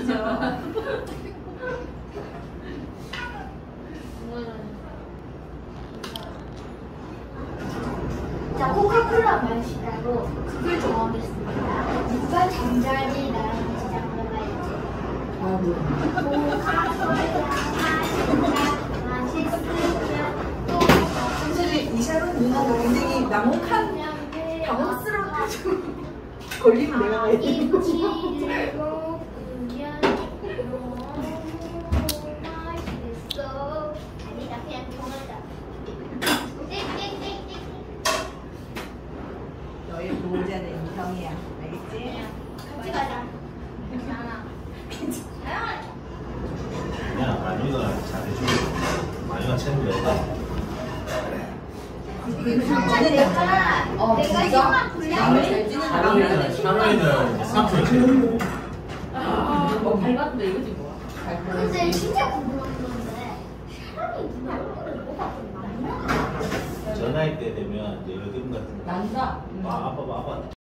자, 코카콜라 마시라고 그걸 정하겠습니다. 누가 잠자리 나랑 같이 잠들어야지. 코카콜라 맛있으면 또 사실 이샤론 누나가 굉장히 남혹한 당황스러워가지고 걸리면 내가 가야 되는 거지. 김치를 먹으면 너무 맛있어. 아니다, 그냥 정하자. 땡땡땡땡. 너의 보호자는 인성이야. 알겠지? 같이 가자. 괜찮아. 그냥 만유가 잘해주고 만유가 챙겨. 내가 정말 불량을 상의는 상품 제일 밟았는데 이거지 뭐야? 근데 진짜 궁금한 건데 사람이 누가 얼굴을 뭐가 많이 나가? 전화할 때 되면 이제 여드름 같은 거. 난다. 아빠